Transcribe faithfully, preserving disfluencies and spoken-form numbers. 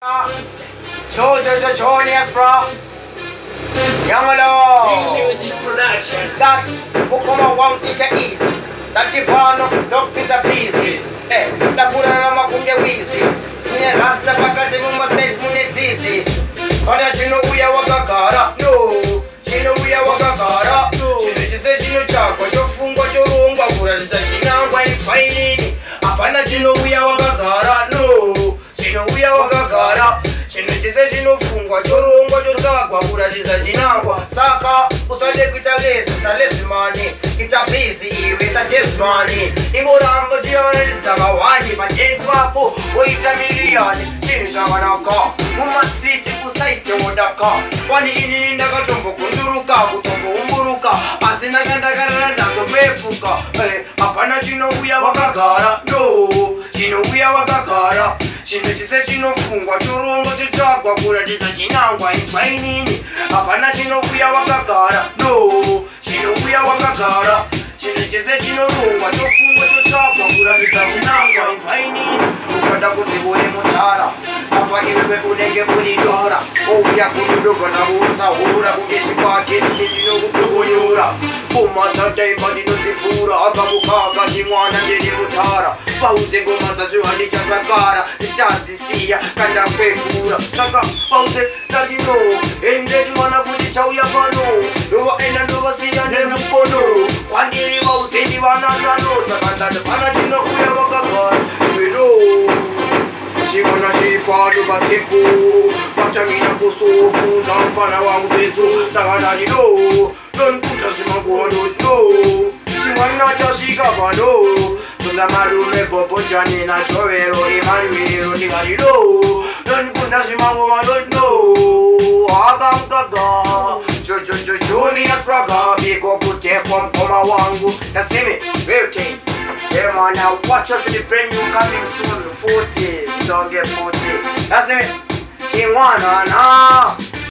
Jojo Jonius, bro. Yamalo. Music production. That Bukuma won't eat it easy. That Tipano don't eat a piece. Eh, that Purama Kunge Wheezy. Rasta Pakati Mumba State Munitisi. But that you know we are Wakakara. No. Chino we are Wakakara. She said you know Chako, your Fungo, your Runga, Purasa, China, White Spiny. Apana Chino we are Wakakara. No. Chino we are Wakakara. Chino chize chinofungwa chorongwa chotsvagwa kuratidza chinangwa saka usade kuita lesi salesimani ita bhizi iwe sajesmani ingoramba chiyoneredza vahwani pacheni pako woita miriyani chinhu chakanaka mumasiti usaite wodaka wani inini ndakatombogunduruka kutomboumburuka asi ndakandakarara ndazopepuka hapana chinouya wakagara no chinouya wakagara chinhu chise chinofungwa chorongwa chotsvagwa kuratidza chinangwa inzwa inini hapana chinouya wakagara no chinouya wakagara chinhu chise chinorongwa chofungwa chotsvagwa kuratidza chinangwa inzwa inini ukada kuti uri mutara apa iwe unenge uri dora ouya kunudobva nakusahura kungesikwake ndinokutogonyora umatataimba ndinodzifura akakukaka chimwana ndiri mutara pauze ngoma dzazvo handichasakara ndichadzisiya kandakwekura saka pauze tatino ende chimwana futi chauya pano ndovaenda ndovasiya nemukono kwandiri vauze ndivanatano saka ndati pana chinouya vakagara iweno chimwana chiri pano patepo patamina kusofunza mufana wangu pedzo saka ndati no nonikuta zvimangonono chimwana chasvika pano tunda marume bobo jani nachovero imanwiro ndingati no nonikunda zvimangomanono akamukaga jojojojonia spraga biko kutekwa mkoma wangu nasimi routine. Hey man, now watch out for the brand new coming soon, forty, don't get forty. That's it. Chimwana na